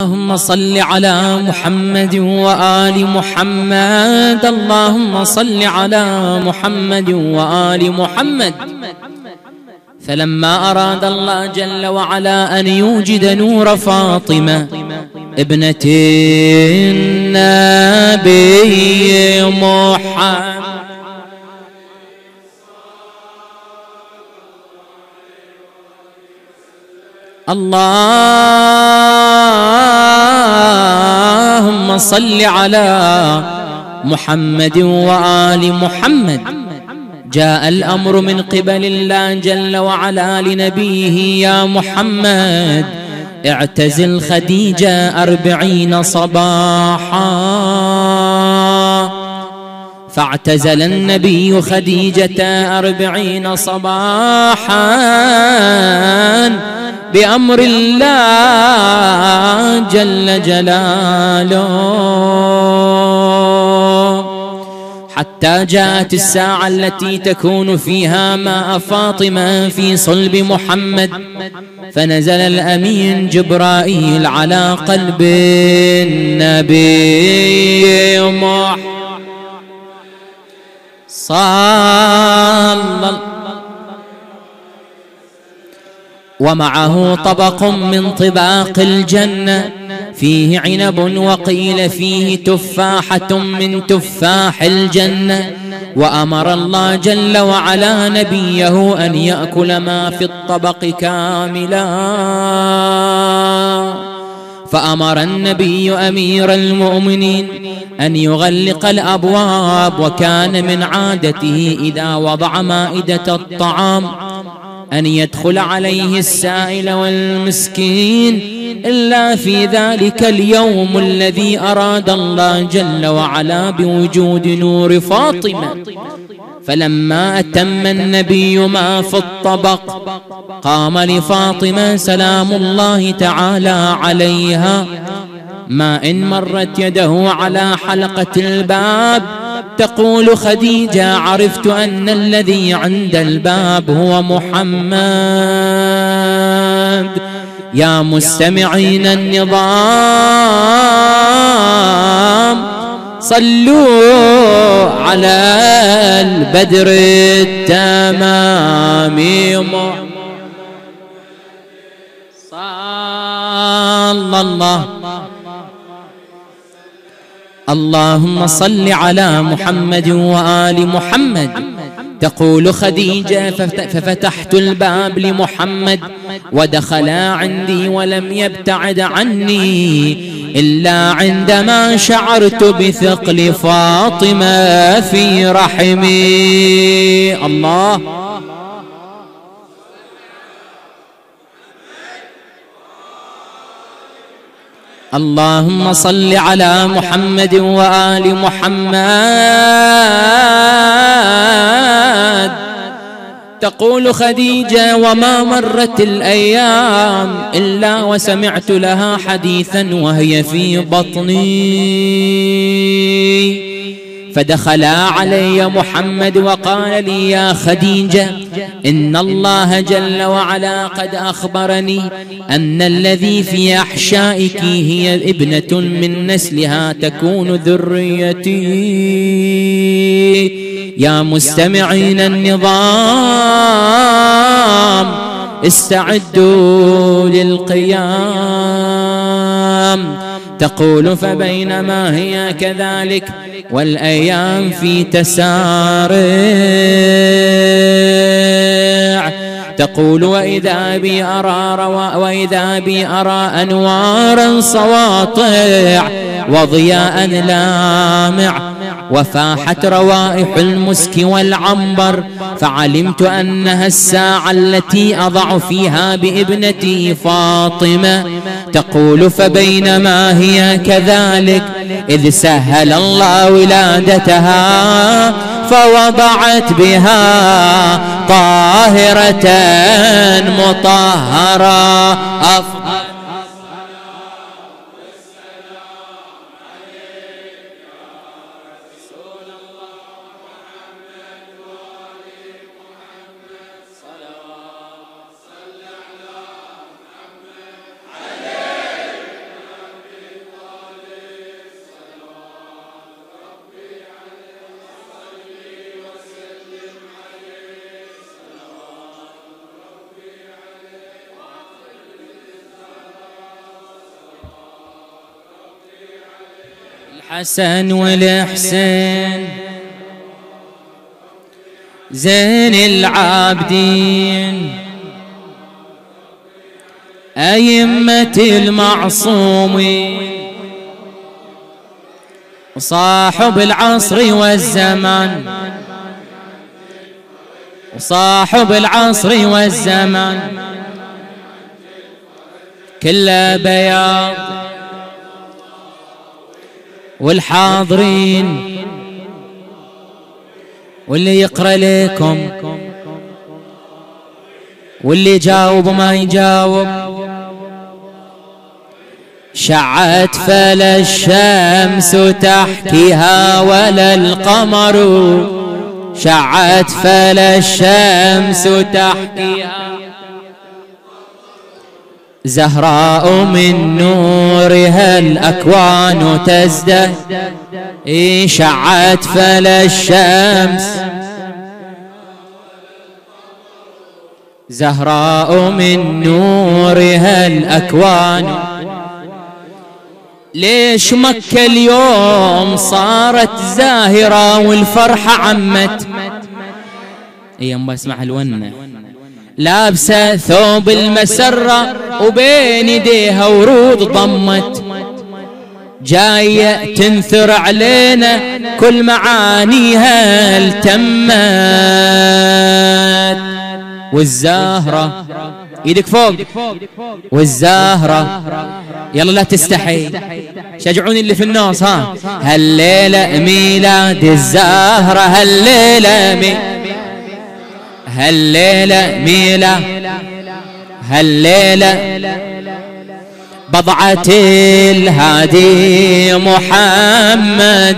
اللهم صل على محمد وآل محمد. اللهم صل على محمد وآل محمد. فلما أراد الله جل وعلا أن يوجد نور فاطمة ابنة النبي محمد اللهم صل على محمد وآل محمد. جاء الأمر من قبل الله جل وعلا لنبيه: يا محمد اعتزل خديجة 40 صباحا. فاعتزل النبي خديجة 40 صباحا بأمر الله جل جلاله، حتى جاءت الساعة التي تكون فيها ماء فاطمة في صلب محمد، فنزل الأمين جبرائيل على قلب النبي محمد صلى، ومعه طبق من طباق الجنة فيه عنب، وقيل فيه تفاحة من تفاح الجنة. وأمر الله جل وعلا نبيه أن يأكل ما في الطبق كاملا. فأمر النبي أمير المؤمنين أن يغلق الأبواب، وكان من عادته إذا وضع مائدة الطعام أن يدخل عليه السائل والمسكين، إلا في ذلك اليوم الذي أراد الله جل وعلا بوجود نور فاطمة. فلما أتم النبي ما في الطبق قام لفاطمة سلام الله تعالى عليها، ما إن مرت يده على حلقة الباب تقول خديجة: عرفت أن الذي عند الباب هو محمد. يا مستمعين النظام، صلوا على البدر التمام صلى الله. اللهم صل على محمد وآل محمد. تقول خديجة: ففتحت الباب لمحمد ودخلا عندي ولم يبتعد عني إلا عندما شعرت بثقل فاطمة في رحمي. الله. اللهم صل على محمد وآل محمد. تقول خديجة: وما مرت الأيام إلا وسمعت لها حديثا وهي في بطني. فدخل علي محمد وقال لي: يا خديجة، إن الله جل وعلا قد أخبرني أن الذي في أحشائك هي ابنة من نسلها تكون ذريتي. يا مستمعين النظام، استعدوا للقيام. تقول: فبينما هي كذلك والأيام في تسارع، تقول: وإذا بي أرى أنوارا سواطع وضياء لامع، وفاحت روائح المسك والعنبر، فعلمت أنها الساعة التي أضع فيها بابنتي فاطمة. تقول: فبينما هي كذلك إذ سهل الله ولادتها فوضعت بها طاهرة مطهرة. أفضل الحسن والحسين زين العابدين أئمة المعصومين وصاحب العصر والزمان وصاحب العصر والزمان كله بياض والحاضرين واللي يقرأ لكم واللي يجاوب ما يجاوب. شعت فلا الشمس تحكيها ولا القمر شعت فلا الشمس تحكيها زهراء من نورها الأكوان تزدهر شعت فلا الشمس زهراء من نورها الأكوان. ليش مكة اليوم صارت زاهرة والفرحة عمت؟ ايام بسمع الونة لابسة ثوب المسرة وبين يديها ورود ضمت جاية تنثر علينا كل معانيها التمت. والزهرة ايدك فوق والزهرة يلا لا تستحي شجعوني اللي في الناس ها. هالليلة ميلاد الزهرة هالليلة ميلاد هالليلة بضعة الهادي محمد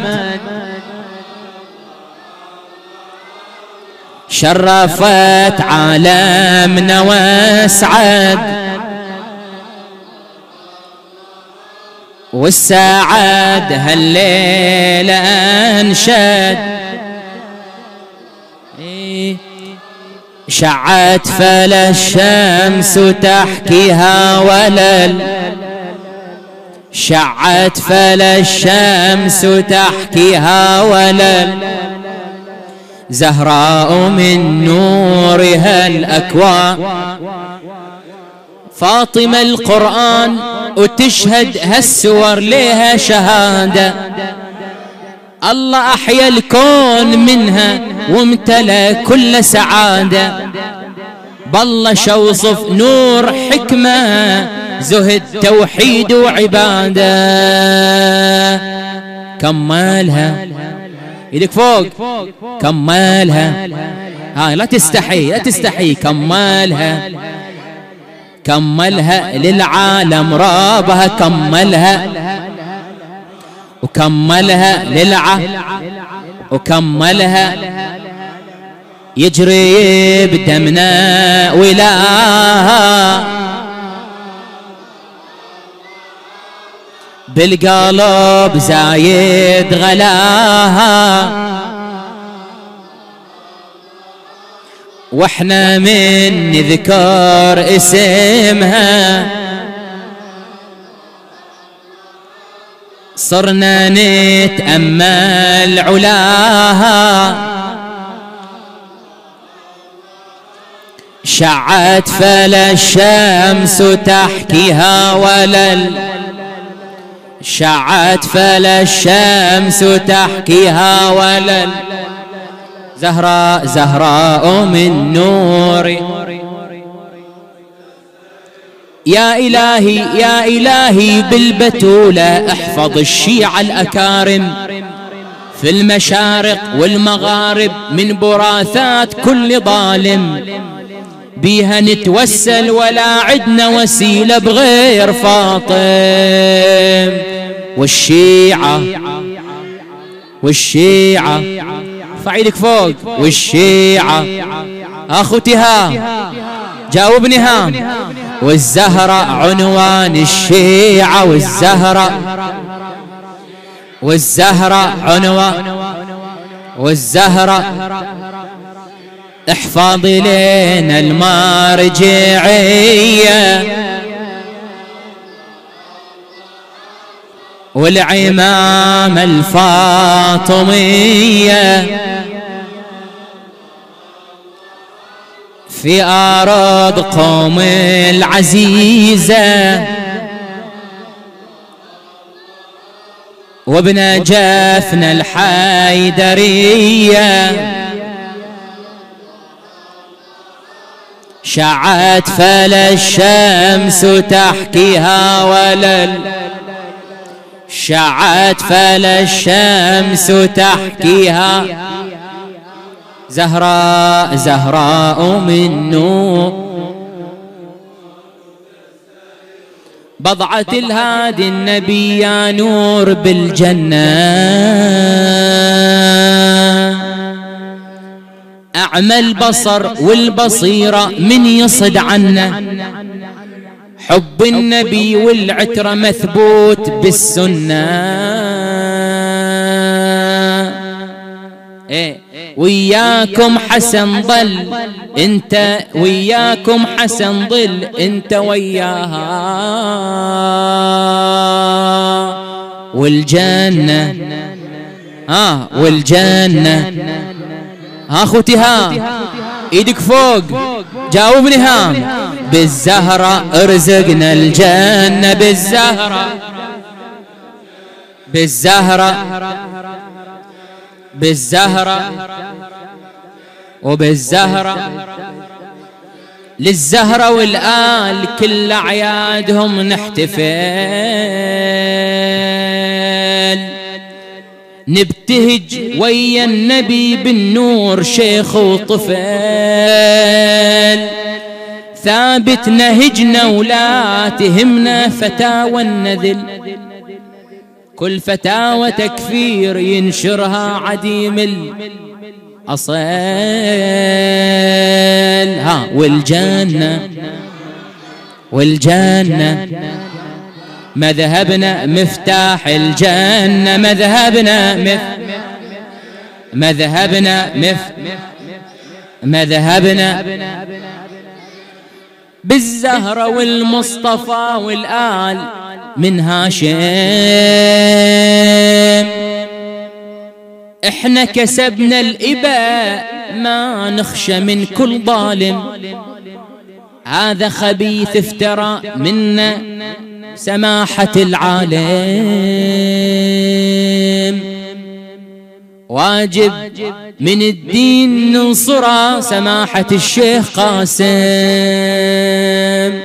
شرفت عالمنا واسعد والسعد هالليلة أنشد شعت فلا الشمس تحكيها ولا شعت فلا الشمس تحكيها ولا زهراء من نورها الأكوان. فاطمة القرآن وتشهد هالسور لها شهادة الله أحيا الكون منها وامتلأ كل سعادة. بالله شوصف نور حكمة زهد توحيد وعبادة كمالها ايدك فوق كمالها لا تستحي كملها للعالم رابها وكملها وكملها يجري بدمنا ولاها بالقلب زايد غلاها واحنا من نذكر اسمها صرنا نتأمل علاها. شعت فلا الشمس تحكيها ولا شعت فلا الشمس تحكيها ولا زهراء من نور. يا إلهي بالبتولة احفظ الشيعة الأكارم في المشارق والمغارب من براثات كل ظالم بيها نتوسل ولا عدنا وسيلة بغير فاطم. والشيعة فعيدك فوق والشيعة أخوتها جاوبني ها. والزهرة عنوان الشيعة والزهرة عنوان والزهرة احفظي لنا المرجعية والعمامة الفاطمية في أرض قوم العزيزة، وابن جفن الحيدرية شعت فلا الشمس تحكيها شعت فلا الشمس تحكيها زهراء زهراء من نور بضعة الهادي النبي يا نور بالجنة. أعمى البصر والبصيرة من يصد عنا، حب النبي والعترة مثبوت بالسنة. وياكم حسن ضل انت، وياكم حسن ضل انت وياها والجنة. والجنة. اخوتي ايدك فوق جاوبني بالزهرة ارزقنا الجنة، بالزهرة بالزهرة وبالزهرة للزهرة والآل كل أعيادهم نحتفل، نبتهج ويا النبي بالنور شيخ وطفل، ثابت نهجنا ولا تهمنا فتاوى النذل، كل فتاوى تكفير ينشرها عديم الأصل. والجنة والجنة مذهبنا مفتاح الجنة، مذهبنا بالزهرة والمصطفى والآل من هاشم. احنا كسبنا الإباء ما نخشى من كل ظالم، هذا خبيث افترى منا سماحة العالم، واجب من الدين ننصره سماحة الشيخ قاسم.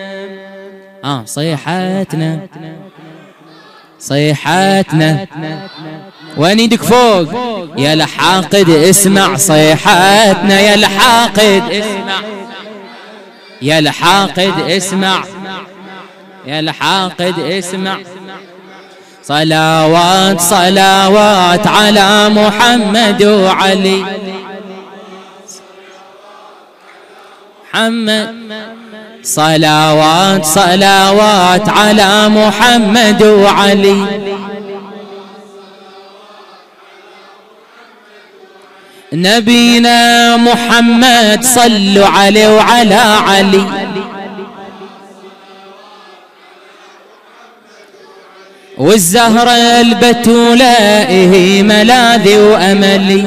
صيحاتنا وين ايدك فوق يا الحاقد اسمع صيحاتنا، يا الحاقد اسمع، يا الحاقد اسمع، يا الحاقد اسمع. صلوات صلوات على محمد وعلي، محمد صلوات صلوات على محمد وعلي. نبينا محمد صلوا عليه وعلى علي، والزهرة البتولة هي ملاذي وأملي،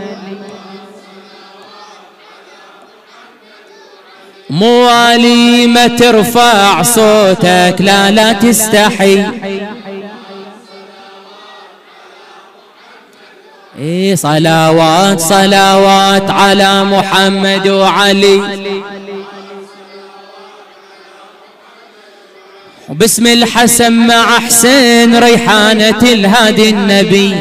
موالي ما ترفع صوتك لا تستحي. صلوات صلوات على محمد وعلي، وباسم الحسن مع حسين ريحانة الهادي النبي،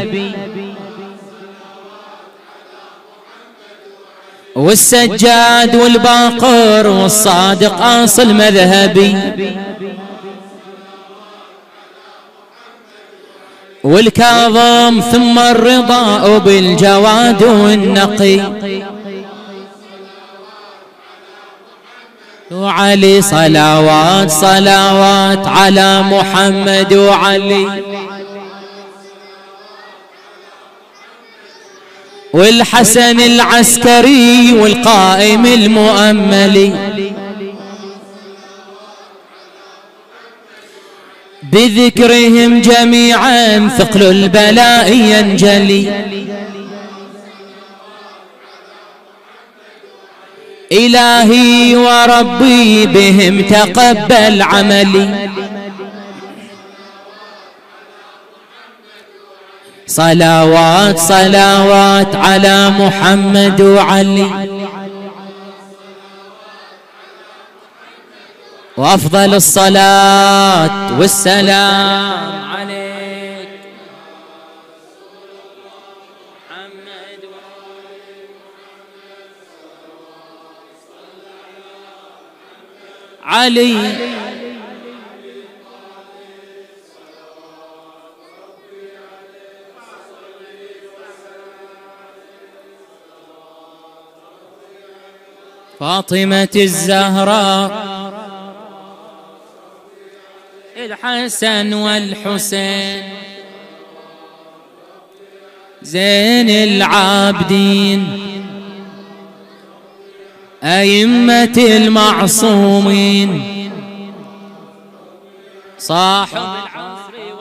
والسجاد والباقر والصادق أصل مذهبي، والكاظم ثم الرضا بالجواد والنقي، وعلي صلوات صلوات على محمد وعلي، والحسن العسكري والقائم المؤملي، بذكرهم جميعا ثقل البلاء ينجلي. إلهي وربي بهم تقبل عملي. صلوات صلوات على محمد وعلي، وأفضل الصلاة والسلام عليك محمد علي. فاطمة الزهراء الحسن والحسين زين العابدين أئمة المعصومين صاحب العصر